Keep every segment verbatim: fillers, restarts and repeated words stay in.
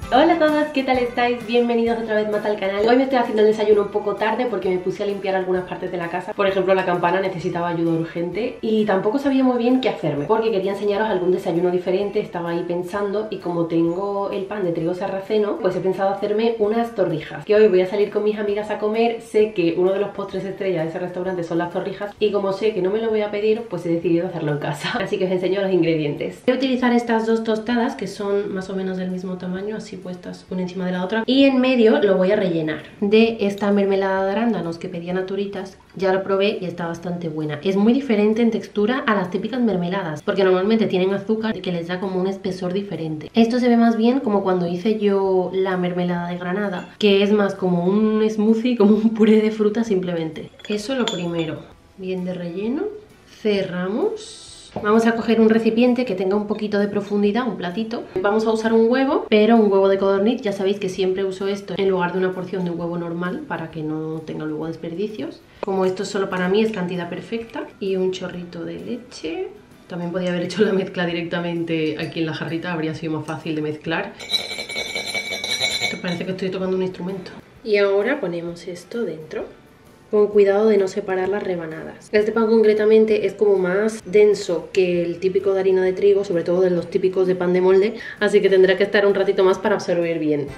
Hola a todos, ¿qué tal estáis? Bienvenidos otra vez más al canal. Hoy me estoy haciendo el desayuno un poco tarde porque me puse a limpiar algunas partes de la casa. Por ejemplo, la campana necesitaba ayuda urgente y tampoco sabía muy bien qué hacerme porque quería enseñaros algún desayuno diferente. Estaba ahí pensando y como tengo el pan de trigo sarraceno, pues he pensado hacerme unas torrijas, que hoy voy a salir con mis amigas a comer. Sé que uno de los postres estrella de ese restaurante son las torrijas y como sé que no me lo voy a pedir, pues he decidido hacerlo en casa. Así que os enseño los ingredientes. Voy a utilizar estas dos tostadas que son más o menos del mismo tamaño, así puestas una encima de la otra, y en medio lo voy a rellenar de esta mermelada de arándanos que pedía Naturitas. Ya lo probé y está bastante buena. Es muy diferente en textura a las típicas mermeladas, porque normalmente tienen azúcar que les da como un espesor diferente. Esto se ve más bien como cuando hice yo la mermelada de granada, que es más como un smoothie, como un puré de fruta simplemente. Eso lo primero, bien de relleno. Cerramos. Vamos a coger un recipiente que tenga un poquito de profundidad, un platito. Vamos a usar un huevo, pero un huevo de codorniz. Ya sabéis que siempre uso esto en lugar de una porción de un huevo normal para que no tenga luego desperdicios. Como esto es solo para mí, es cantidad perfecta. Y un chorrito de leche. También podía haber hecho la mezcla directamente aquí en la jarrita, habría sido más fácil de mezclar. Esto parece que estoy tocando un instrumento. Y ahora ponemos esto dentro, con cuidado de no separar las rebanadas. Este pan concretamente es como más denso que el típico de harina de trigo, sobre todo de los típicos de pan de molde, así que tendrá que estar un ratito más para absorber bien.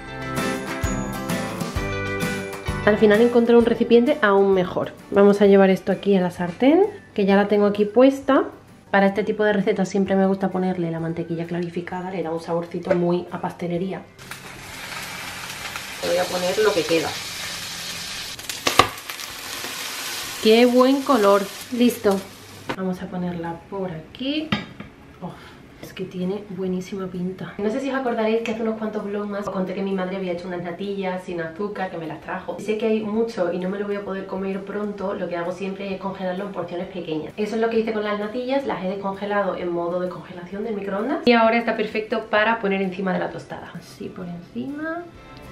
Al final encontré un recipiente aún mejor. Vamos a llevar esto aquí a la sartén, que ya la tengo aquí puesta. Para este tipo de recetas siempre me gusta ponerle la mantequilla clarificada, le da un saborcito muy a pastelería. Le voy a poner lo que queda. ¡Qué buen color! Listo. Vamos a ponerla por aquí. Oh, es que tiene buenísima pinta. No sé si os acordaréis que hace unos cuantos vlogs más os conté que mi madre había hecho unas natillas sin azúcar, que me las trajo. Sé que hay mucho y no me lo voy a poder comer pronto. Lo que hago siempre es congelarlo en porciones pequeñas. Eso es lo que hice con las natillas. Las he descongelado en modo de congelación del microondas y ahora está perfecto para poner encima de la tostada. Así por encima.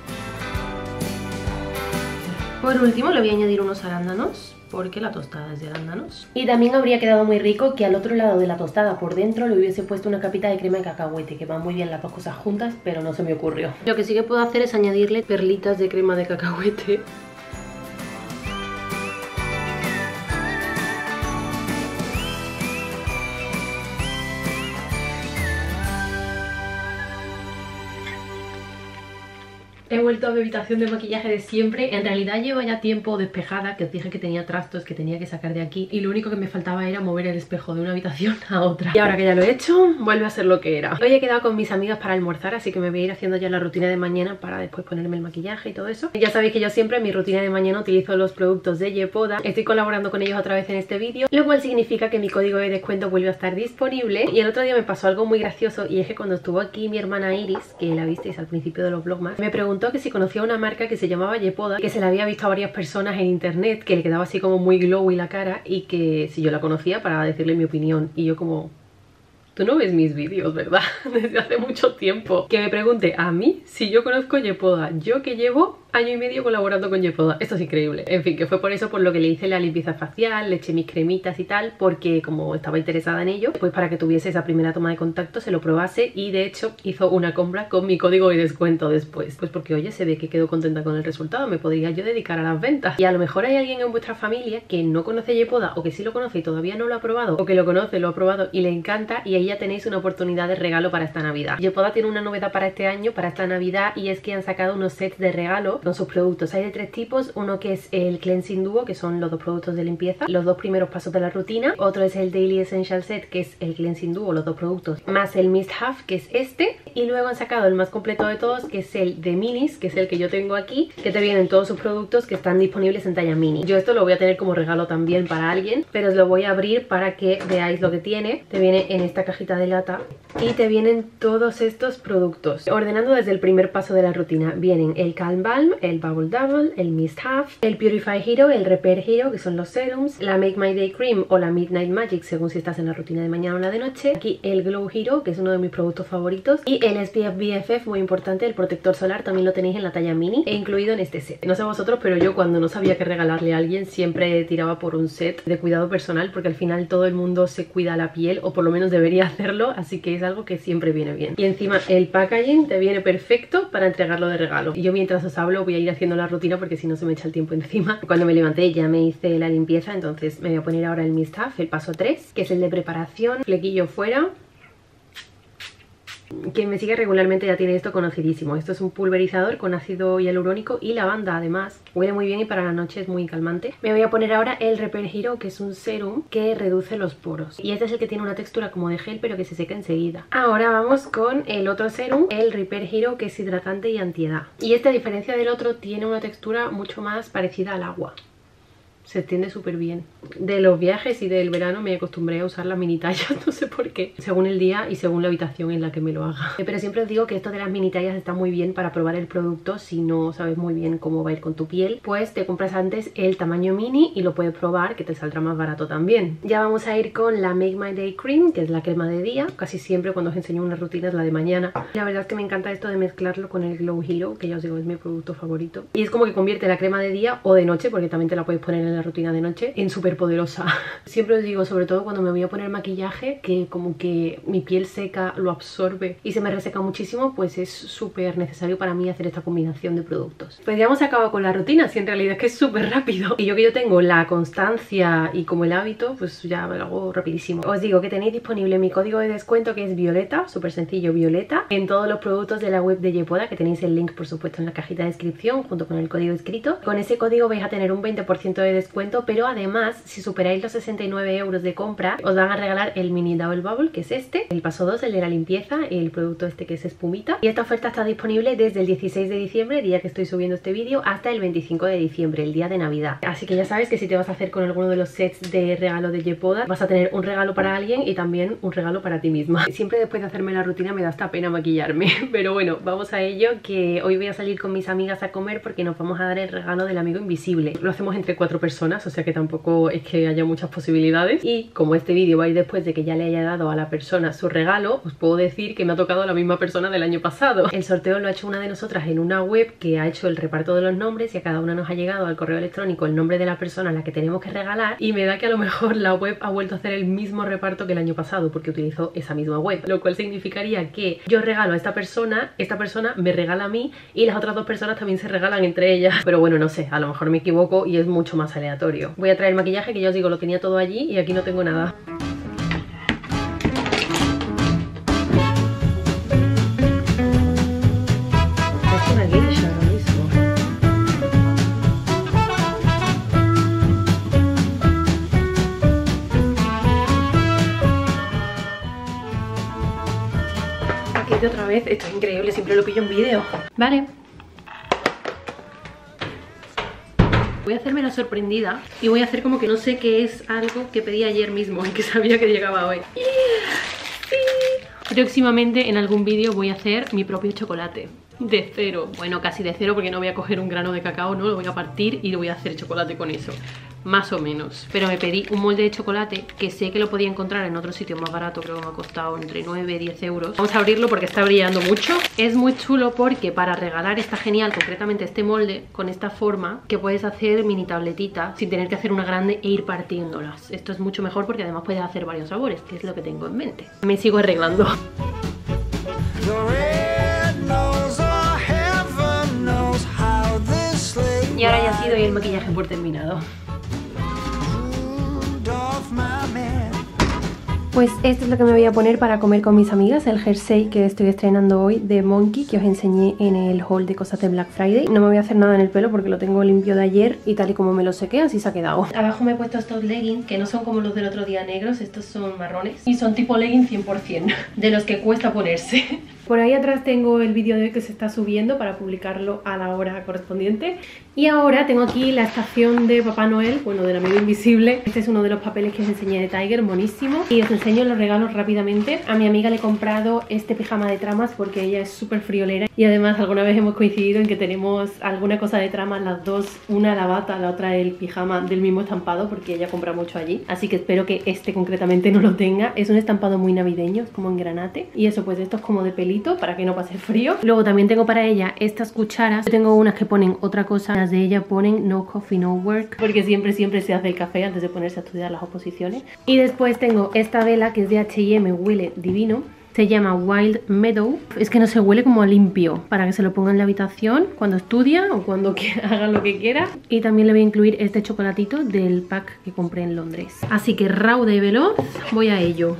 Por último le voy a añadir unos arándanos, porque la tostada es de arándanos. Y también habría quedado muy rico que al otro lado de la tostada por dentro le hubiese puesto una capita de crema de cacahuete, que van muy bien las dos cosas juntas, pero no se me ocurrió. Lo que sí que puedo hacer es añadirle perlitas de crema de cacahuete. He vuelto a mi habitación de maquillaje de siempre. En realidad llevo ya tiempo despejada, que os dije que tenía trastos que tenía que sacar de aquí, y lo único que me faltaba era mover el espejo de una habitación a otra. Y ahora que ya lo he hecho, vuelve a ser lo que era. Hoy he quedado con mis amigas para almorzar, así que me voy a ir haciendo ya la rutina de mañana para después ponerme el maquillaje y todo eso. Y ya sabéis que yo siempre en mi rutina de mañana utilizo los productos de Yepoda. Estoy colaborando con ellos otra vez en este vídeo, lo cual significa que mi código de descuento vuelve a estar disponible. Y el otro día me pasó algo muy gracioso, y es que cuando estuvo aquí mi hermana Iris, que la visteis al principio de los vlogmas, me preguntó que si conocía una marca que se llamaba Yepoda, que se la había visto a varias personas en internet, que le quedaba así como muy glowy la cara, y que si yo la conocía para decirle mi opinión. Y yo como... tú no ves mis vídeos, ¿verdad? Desde hace mucho tiempo. Que me pregunte a mí si yo conozco Yepoda, yo que llevo año y medio colaborando con Yepoda. Esto es increíble. En fin, que fue por eso por lo que le hice la limpieza facial, le eché mis cremitas y tal, porque como estaba interesada en ello, pues para que tuviese esa primera toma de contacto, se lo probase, y de hecho hizo una compra con mi código de descuento después. Pues porque oye, se ve que quedó contenta con el resultado, me podría yo dedicar a las ventas. Y a lo mejor hay alguien en vuestra familia que no conoce Yepoda, o que sí lo conoce y todavía no lo ha probado, o que lo conoce, lo ha probado y le encanta, y ahí ya tenéis una oportunidad de regalo para esta Navidad. Yepoda tiene una novedad para este año, para esta Navidad, y es que han sacado unos sets de regalo con sus productos. Hay de tres tipos, uno que es el Cleansing Duo, que son los dos productos de limpieza, los dos primeros pasos de la rutina. Otro es el Daily Essential Set, que es el Cleansing Duo, los dos productos, más el Mist Half, que es este. Y luego han sacado el más completo de todos, que es el de Minis, que es el que yo tengo aquí, que te vienen todos sus productos que están disponibles en talla mini. Yo esto lo voy a tener como regalo también para alguien, pero os lo voy a abrir para que veáis lo que tiene. Te viene en esta cajita de lata y te vienen todos estos productos. Ordenando desde el primer paso de la rutina, vienen el Calm Balm, Balm, el Bubble Double, el Mist Half, el Purify Hero, el Repair Hero, que son los serums, la Make My Day Cream o la Midnight Magic, según si estás en la rutina de mañana o la de noche. Aquí el Glow Hero, que es uno de mis productos favoritos, y el S P F B F F, muy importante, el protector solar, también lo tenéis en la talla mini e incluido en este set. No sé vosotros, pero yo cuando no sabía qué regalarle a alguien siempre tiraba por un set de cuidado personal, porque al final todo el mundo se cuida la piel, o por lo menos debería hacerlo, así que es algo que siempre viene bien. Y encima el packaging te viene perfecto para entregarlo de regalo. Y yo mientras os hablo voy a ir haciendo la rutina porque si no se me echa el tiempo encima. Cuando me levanté ya me hice la limpieza, entonces me voy a poner ahora el Mist Half, el paso tres, que es el de preparación, flequillo fuera. Quien me sigue regularmente ya tiene esto conocidísimo. Esto es un pulverizador con ácido hialurónico y lavanda, además. Huele muy bien y para la noche es muy calmante. Me voy a poner ahora el Repair Hero, que es un serum que reduce los poros. Y este es el que tiene una textura como de gel, pero que se seca enseguida. Ahora vamos con el otro serum, el Repair Hero, que es hidratante y antiedad. Y este, a diferencia del otro, tiene una textura mucho más parecida al agua. Se extiende súper bien. De los viajes y del verano me acostumbré a usar las mini tallas, no sé por qué, según el día y según la habitación en la que me lo haga. Pero siempre os digo que esto de las mini tallas está muy bien para probar el producto. Si no sabes muy bien cómo va a ir con tu piel, pues te compras antes el tamaño mini y lo puedes probar, que te saldrá más barato también. Ya vamos a ir con la Make My Day Cream, que es la crema de día. Casi siempre cuando os enseño una rutina es la de mañana. La verdad es que me encanta esto de mezclarlo con el Glow Hero, que ya os digo es mi producto favorito. Y es como que convierte la crema de día o de noche, porque también te la puedes poner en la rutina de noche, en súper poderosa. Siempre os digo, sobre todo cuando me voy a poner maquillaje, que como que mi piel seca lo absorbe y se me reseca muchísimo, pues es súper necesario para mí hacer esta combinación de productos. Pues ya hemos acabado con la rutina, si en realidad es que es súper rápido. Y yo que yo tengo la constancia y como el hábito, pues ya me lo hago rapidísimo. Os digo que tenéis disponible mi código de descuento, que es Violeta, súper sencillo, Violeta, en todos los productos de la web de Yepoda, que tenéis el link por supuesto en la cajita de descripción junto con el código escrito. Con ese código vais a tener un veinte por ciento de descuento, pero además si superáis los sesenta y nueve euros de compra os van a regalar el mini Double Bubble, que es este, el paso dos, el de la limpieza, el producto este que es espumita. Y esta oferta está disponible desde el dieciséis de diciembre, día que estoy subiendo este vídeo, hasta el veinticinco de diciembre, el día de Navidad. Así que ya sabes que si te vas a hacer con alguno de los sets de regalo de Yepoda, vas a tener un regalo para alguien y también un regalo para ti misma. Siempre después de hacerme la rutina me da hasta pena maquillarme, pero bueno, vamos a ello, que hoy voy a salir con mis amigas a comer porque nos vamos a dar el regalo del amigo invisible. Lo hacemos entre cuatro personas, o sea que tampoco es que haya muchas posibilidades. Y como este vídeo va a ir después de que ya le haya dado a la persona su regalo, os puedo decir que me ha tocado a la misma persona del año pasado. El sorteo lo ha hecho una de nosotras en una web que ha hecho el reparto de los nombres y a cada una nos ha llegado al correo electrónico el nombre de la persona a la que tenemos que regalar, y me da que a lo mejor la web ha vuelto a hacer el mismo reparto que el año pasado porque utilizó esa misma web, lo cual significaría que yo regalo a esta persona, esta persona me regala a mí y las otras dos personas también se regalan entre ellas. Pero bueno, no sé, a lo mejor me equivoco y es mucho más aleatorio. Voy a traer maquillaje, que ya os digo, lo tenía todo allí y aquí no tengo nada. Es una geisha ahora mismo. Aquí de otra vez, esto es increíble, siempre lo pillo en vídeo. Vale. Voy a hacerme la sorprendida y voy a hacer como que no sé qué es algo que pedí ayer mismo y que sabía que llegaba hoy. Yeah, sí. Próximamente en algún vídeo voy a hacer mi propio chocolate. De cero, bueno, casi de cero, porque no voy a coger un grano de cacao, no, lo voy a partir y lo voy a hacer chocolate con eso, más o menos. Pero me pedí un molde de chocolate que sé que lo podía encontrar en otro sitio más barato, creo que me ha costado entre nueve y diez euros. Vamos a abrirlo porque está brillando mucho. Es muy chulo porque para regalar está genial, concretamente este molde con esta forma, que puedes hacer mini tabletitas sin tener que hacer una grande e ir partiéndolas. Esto es mucho mejor porque además puedes hacer varios sabores, que es lo que tengo en mente. Me sigo arreglando. Y ahora ya ha sido el maquillaje por terminado. Pues esto es lo que me voy a poner para comer con mis amigas, el jersey que estoy estrenando hoy de Monkey, que os enseñé en el haul de cosas de Black Friday. No me voy a hacer nada en el pelo porque lo tengo limpio de ayer y tal y como me lo sequé, así se ha quedado. Abajo me he puesto estos leggings, que no son como los del otro día negros, estos son marrones y son tipo leggings cien por cien, de los que cuesta ponerse. Por ahí atrás tengo el vídeo de hoy que se está subiendo para publicarlo a la hora correspondiente. Y ahora tengo aquí la estación de Papá Noel, bueno, del amigo invisible. Este es uno de los papeles que os enseñé de Tiger, monísimo. Y os enseño los regalos rápidamente. A mi amiga le he comprado este pijama de tramas porque ella es súper friolera. Y además alguna vez hemos coincidido en que tenemos alguna cosa de tramas las dos. Una la bata, la otra el pijama del mismo estampado porque ella compra mucho allí. Así que espero que este concretamente no lo tenga. Es un estampado muy navideño, es como en granate. Y eso, pues esto es como de pelito para que no pase frío. Luego también tengo para ella estas cucharas. Yo tengo unas que ponen otra cosa. Las de ella ponen no coffee, no work. Porque siempre, siempre se hace el café antes de ponerse a estudiar las oposiciones. Y después tengo esta vela que es de H y M, huele divino. Se llama Wild Meadow. Es que no se huele como a limpio. Para que se lo ponga en la habitación cuando estudia o cuando haga lo que quiera. Y también le voy a incluir este chocolatito del pack que compré en Londres. Así que rauda y veloz, voy a ello.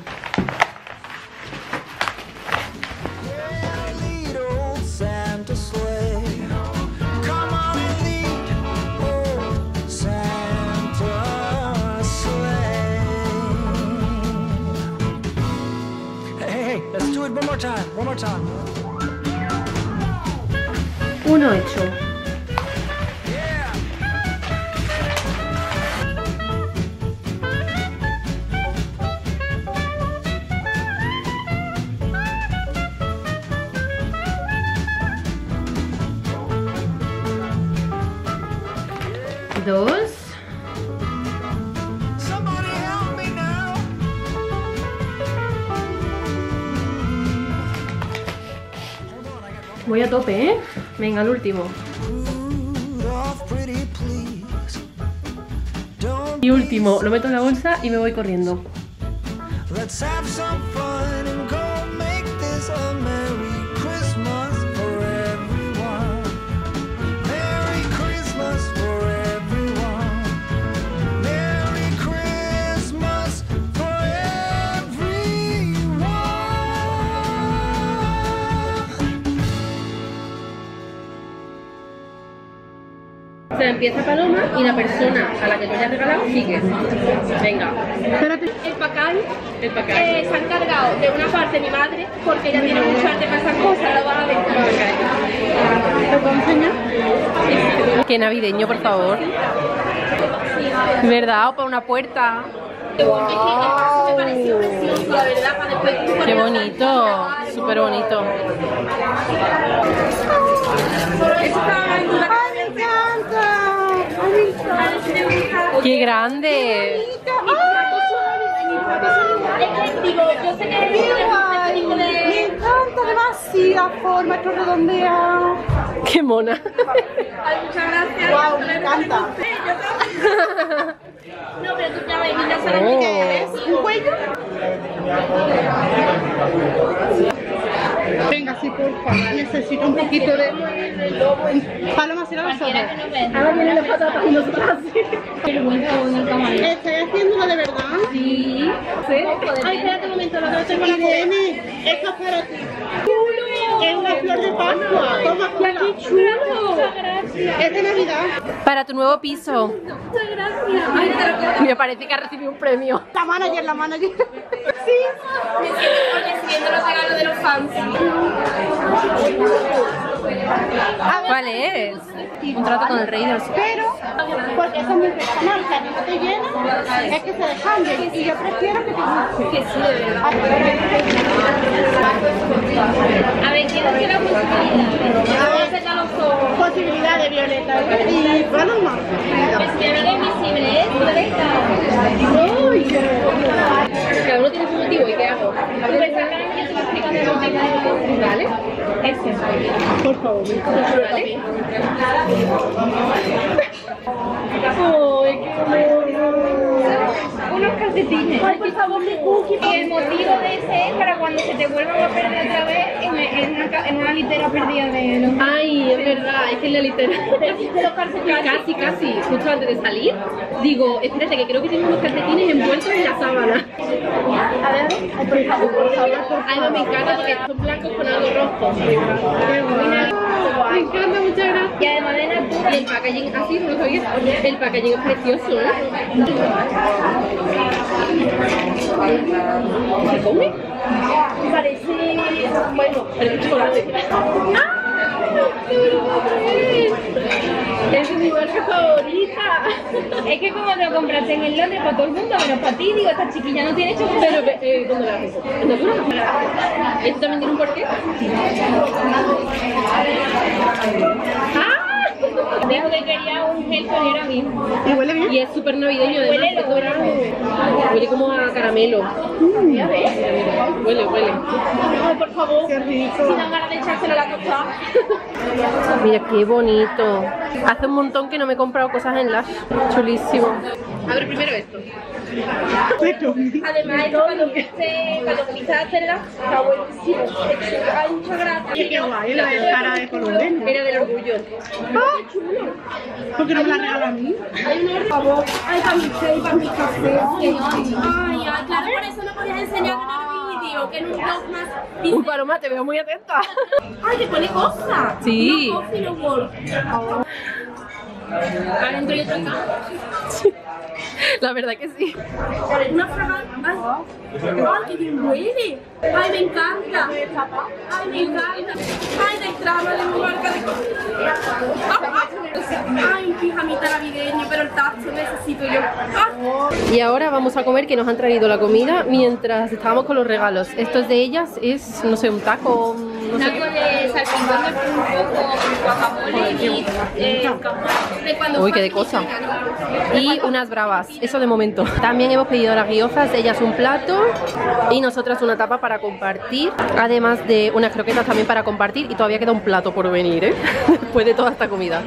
One more time, one more time. Uno hecho. Yeah. Dos. Somebody help me now. Voy a tope, ¿eh? Venga, el último. Y último, lo meto en la bolsa y me voy corriendo. Let's have some fun and go make this a Merry Christmas for everyone. Merry Christmas for everyone. Merry Christmas for everyone. Se empieza Paloma y la persona a la que tú hayas regalado sigue. Venga. Espérate. El pacal, El pacal. eh, se ha encargado de una parte mi madre, porque ella tiene mucho arte para esas cosas, lo va a ver. ¿Te puedo enseñar? Qué navideño, por favor. ¿Verdad? O para una puerta. Me pareció precioso, la verdad, para después... Qué bonito. Súper bonito. ¡Ay, me encanta! ¡Ay, me encanta! ¡Qué grande! Ecléctico, yo sé que es este tipo de... Me encanta demasiado la forma, esto redondea. ¡Qué mona! Ay, muchas gracias. Wow, me encanta. No, pero tú ya ves, ya sabes Oh. qué es. ¿Un cuello? Venga, sí, porfa. Necesito un poquito de... Paloma, cierra los ojos. Ahora viene la patata y nosotros así. ¿Estoy haciéndolo de verdad? Sí. Ay, espérate un momento, lo que tengo la Irene, esto es para ti. Es una flor de Pascua. Toma, cola. ¡Qué chulo! Muchas gracias. Es de Navidad. Para tu nuevo piso. Muchas gracias. Ay, te lo quiero. Me parece que ha recibido un premio. La manager, la manager. Sí. Me siento recibiendo los regalos de los fans. ¿Cuál es? Un trato con el rey de los... Pero, porque eso es muy personal, que a ti no te llena, es que se descambien. Y yo prefiero que te guste. Que sí, de verdad. A ver, ¿quién es que la posibilidad? A ver. Cerrar los ojos. Posibilidad de Violeta y Paloma. Pues mi amiga invisible, ¿eh? Cada uno tiene su motivo, ¿y qué hago? Pues acá yo te voy explicando el motivo. ¿Vale? Ese. Por favor, ¿Vale? Unos calcetines. Ay, por favor, mi cookie. Y el motivo de ese es para cuando se te vuelvan a perder otra vez en, en, una, ca- en una litera perdida de los... Ay, es verdad, es que en la literatura... de los calcetines. Casi, casi, justo antes de salir, digo, espérate, que creo que tengo unos calcetines envueltos en la sábana. A ver, ay, por favor, por favor. Ay, me encanta porque son blancos con algo rojo. Qué buena. Me encanta, muchas gracias. Y además de natura. Y el packaging, así, no lo sabías, el packaging es precioso, ¿eh? ¿Se come? Parece, bueno, parece chocolate. Es mi marca favorita. Es que como te lo compraste en el Londres para todo el mundo, menos para ti, digo, esta chiquilla no tiene chocolate. Pero, eh, ¿dónde la haces? ¿En Natura? ¿Esto también tiene un porqué? ¡Ah! Dijo que quería un gel con era mismo. ¿Y huele bien? Y es súper navideño además. Huele, lo huele. Huele como a caramelo. Mira, ¿ves? Huele, huele. Ay, por favor. Qué rico. Si dan ganas de echárselo a la tostada. Mira qué bonito. Hace un montón que no me he comprado cosas en Lush. Chulísimo. A ver, primero esto. Además, esto cuando quise, cuando quise hacerla, está buenísimo. Hay mucha grasa. Qué guay, la de cara de colores. Era del orgullo. ¿Por qué no me la regalas a mí? Hay un por favor. Ay, para mi té y para mi café. Ay, ay, claro, por eso no podías enseñar en el vídeo, que en un blog más. Uy, Paloma, te veo muy atenta. Ay, te pone cosas. Sí. No coffee, no work. Adentro y otra acá. La verdad que sí. Una fragancia. Ay, ay, qué bien huele. Ay, me encanta. Ay, me encanta. Ay, del trama de mi marca de cosas. Ay, un pijamita navideño, pero el tazo necesito yo. Ay. Y ahora vamos a comer, que nos han traído la comida mientras estábamos con los regalos. Esto es de ellas, es, no sé, un taco, no sé Algo qué. de salpicón de pulpo con guacamole y eh, de cuando Uy, qué de cosa. Y unas bravas, eso de momento. También hemos pedido las guiozas, ellas un plato y nosotras una tapa para compartir. Además de unas croquetas también para compartir. Y todavía queda un plato por venir, ¿eh? Después de toda esta comida.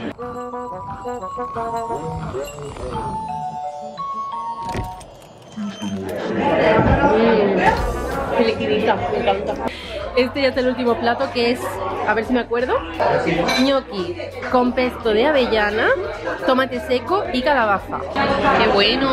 Mmm, qué liquidita, me encanta. Este ya es el último plato, que es, a ver si me acuerdo, ñoqui con pesto de avellana, tomate seco y calabaza. ¡Qué bueno!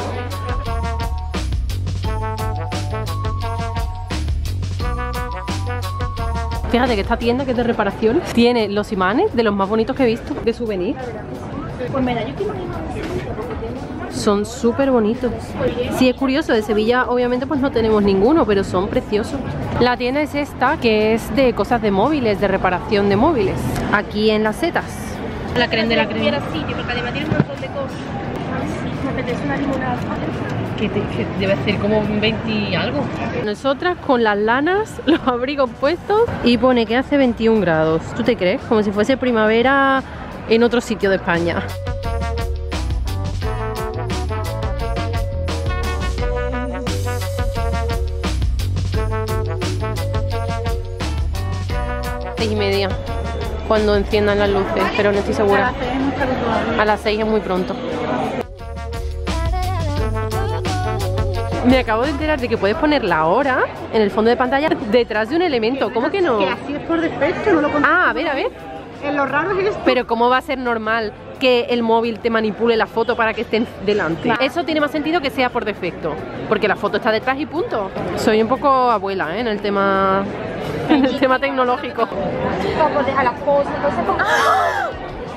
Fíjate que esta tienda, que es de reparación, tiene los imanes de los más bonitos que he visto de souvenir. Pues me da yo quiero Son súper bonitos. Sí, es curioso, de Sevilla obviamente pues no tenemos ninguno, pero son preciosos. La tienda es esta, que es de cosas de móviles, de reparación de móviles, aquí en Las Setas. La creen de la creen. Quiero sitio, porque además tiene un montón de cosas. Ay, sí, me apetece una limonada. Que, te, que debe ser como veinte y algo. Nosotras con las lanas, los abrigos puestos, y pone que hace veintiún grados. ¿Tú te crees? Como si fuese primavera en otro sitio de España. Seis y media, cuando enciendan las luces, pero no estoy segura. A las seis es muy pronto. Me acabo de enterar de que puedes poner la hora en el fondo de pantalla detrás de un elemento. ¿Cómo que no? Que así es por defecto, no lo conozco. Ah, a ver, a ver. En lo raro es esto. Pero ¿cómo va a ser normal que el móvil te manipule la foto para que esté delante? Claro. Eso tiene más sentido que sea por defecto, porque la foto está detrás y punto. Soy un poco abuela, ¿eh? en el tema en el tema tecnológico. Como deja las cosas, entonces como... ¡Ah!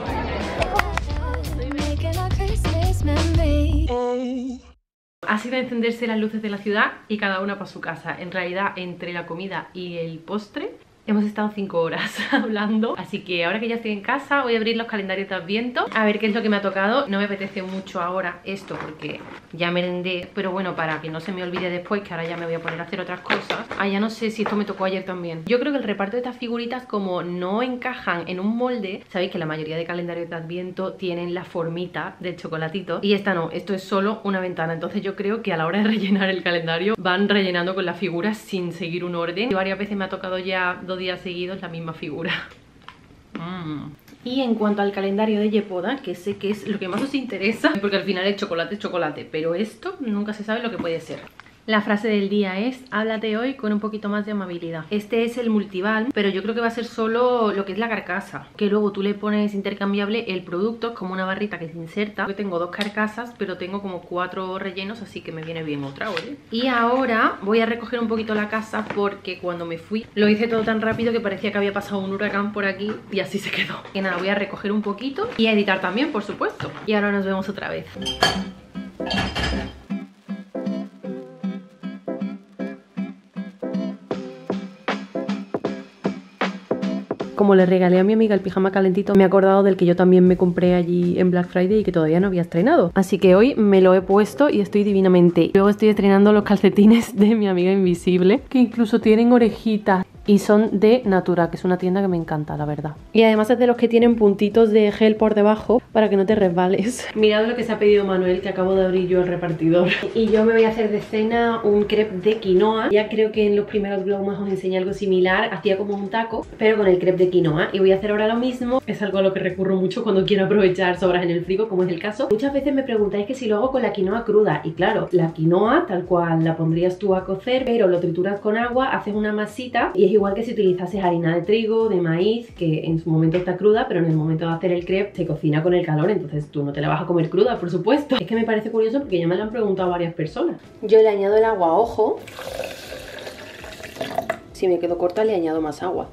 Ha sido encenderse las luces de la ciudad y cada una para su casa. En realidad, entre la comida y el postre hemos estado cinco horas hablando. Así que ahora que ya estoy en casa, voy a abrir los calendarios de Adviento, a ver qué es lo que me ha tocado. No me apetece mucho ahora esto porque ya merendé, pero bueno, para que no se me olvide después, que ahora ya me voy a poner a hacer otras cosas. Ah, ya no sé si esto me tocó ayer también. Yo creo que el reparto de estas figuritas, como no encajan en un molde, sabéis que la mayoría de calendarios de Adviento tienen la formita del chocolatito, y esta no, esto es solo una ventana. Entonces yo creo que a la hora de rellenar el calendario van rellenando con las figuras sin seguir un orden. Y varias veces me ha tocado ya dos días seguidos la misma figura. Mm. Y en cuanto al calendario de Yepoda, que sé que es lo que más os interesa, porque al final el chocolate es chocolate, pero esto nunca se sabe lo que puede ser. La frase del día es: háblate hoy con un poquito más de amabilidad. Este es el multibalm, pero yo creo que va a ser solo lo que es la carcasa, que luego tú le pones intercambiable el producto, es como una barrita que se inserta. Yo tengo dos carcasas, pero tengo como cuatro rellenos, así que me viene bien otra, ¿oye? Y ahora voy a recoger un poquito la casa, porque cuando me fui lo hice todo tan rápido que parecía que había pasado un huracán por aquí, y así se quedó. Que nada, voy a recoger un poquito y a editar también, por supuesto. Y ahora nos vemos otra vez. como le regalé a mi amiga el pijama calentito, me he acordado del que yo también me compré allí en Black Friday y que todavía no había estrenado. Así que hoy me lo he puesto y estoy divinamente. Luego estoy estrenando los calcetines de mi amiga invisible, que incluso tienen orejitas. Y son de Natura, que es una tienda que me encanta, la verdad. Y además es de los que tienen puntitos de gel por debajo para que no te resbales. Mirad lo que se ha pedido Manuel, que acabo de abrir yo el repartidor. Y yo me voy a hacer de cena un crepe de quinoa. Ya creo que en los primeros vlogs os enseñé algo similar. Hacía como un taco, pero con el crepe de quinoa. Y voy a hacer ahora lo mismo. Es algo a lo que recurro mucho cuando quiero aprovechar sobras en el frigo, como es el caso. Muchas veces me preguntáis que si lo hago con la quinoa cruda. Y claro, la quinoa tal cual la pondrías tú a cocer, pero lo trituras con agua, haces una masita y es igual que si utilizases harina de trigo, de maíz, que en su momento está cruda, pero en el momento de hacer el crepe se cocina con el calor, entonces tú no te la vas a comer cruda, por supuesto. Es que me parece curioso porque ya me lo han preguntado varias personas. Yo le añado el agua a ojo. Si me quedo corta le añado más agua.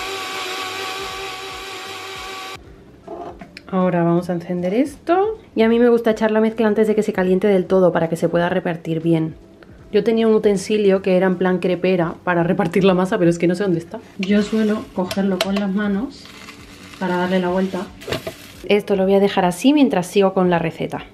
Ahora vamos a encender esto. Y a mí me gusta echar la mezcla antes de que se caliente del todo para que se pueda repartir bien. Yo tenía un utensilio que era en plan crepera para repartir la masa, pero es que no sé dónde está. Yo suelo cogerlo con las manos para darle la vuelta. Esto lo voy a dejar así mientras sigo con la receta.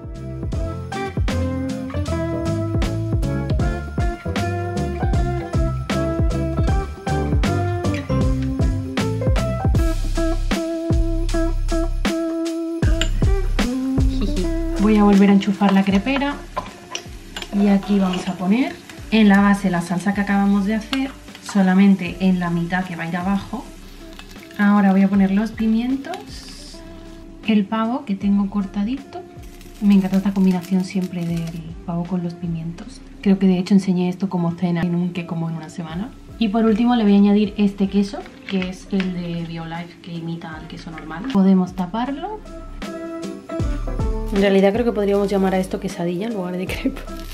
Voy a volver a enchufar la crepera. Y aquí vamos a poner en la base la salsa que acabamos de hacer, solamente en la mitad que va a ir abajo. Ahora voy a poner los pimientos, el pavo que tengo cortadito. Me encanta esta combinación siempre del pavo con los pimientos. Creo que de hecho enseñé esto como cena en un que como en una semana. Y por último le voy a añadir este queso, que es el de BioLife, que imita al queso normal. Podemos taparlo. En realidad creo que podríamos llamar a esto quesadilla en lugar de crepe.